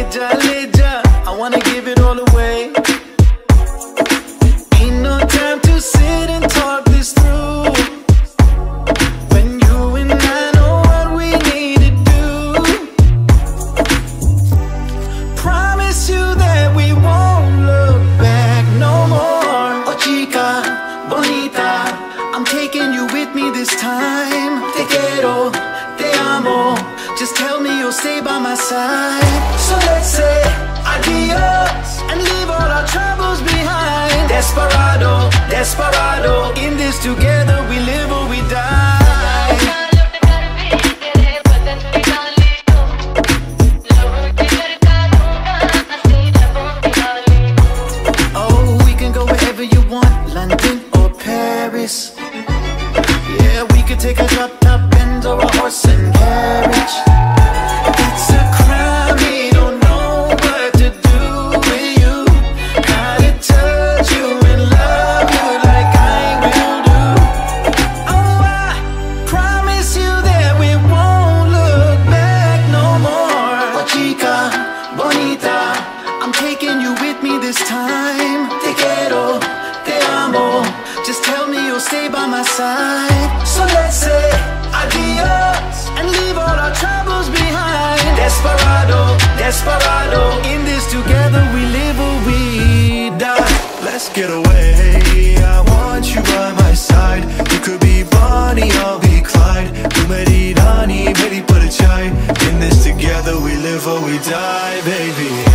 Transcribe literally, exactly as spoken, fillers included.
ja, le ja. I wanna give it all away. Ain't no time to sit and talk this through. When you and I know what we need to do. Promise you that we won't look back no more. Oh chica, bonita, I'm taking you with me this time. Te quiero, te amo. Just tell me you'll stay by my side. So let's say adios and leave all our troubles behind. Desperado, desperado. In this together we live or we die. Oh, we can go wherever you want, London or Paris. Yeah, we could take a drop top Benz or a horse and carriage. It's a crime we don't know what to do with you. Gotta touch you and love you like I will do. Oh, I promise you that we won't look back no more. Oh chica, bonita, I'm taking you with me this time. Te quiero, te amo. Just tell me you'll stay by my side. So let's say adios and leave all our troubles behind. Desperado, desperado. In this together we live or we die. Let's get away, I want you by my side. You could be Bonnie, I'll be Clyde. Tu me dirani, baby, put a chai. In this together we live or we die, baby.